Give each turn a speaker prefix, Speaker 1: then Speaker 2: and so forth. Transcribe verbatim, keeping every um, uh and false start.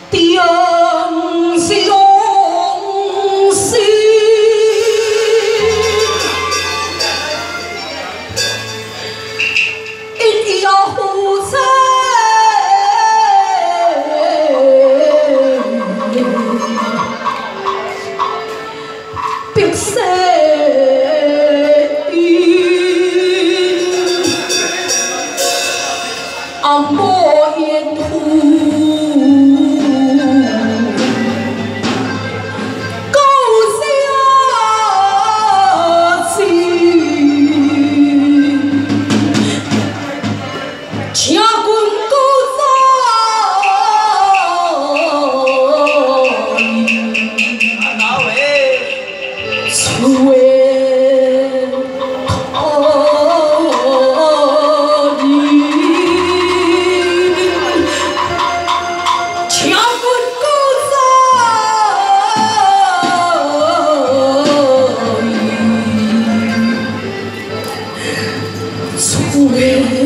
Speaker 1: 定是往事，一定要负责。别说阿莫言乎，高下情，请君高在哪位？出位。 出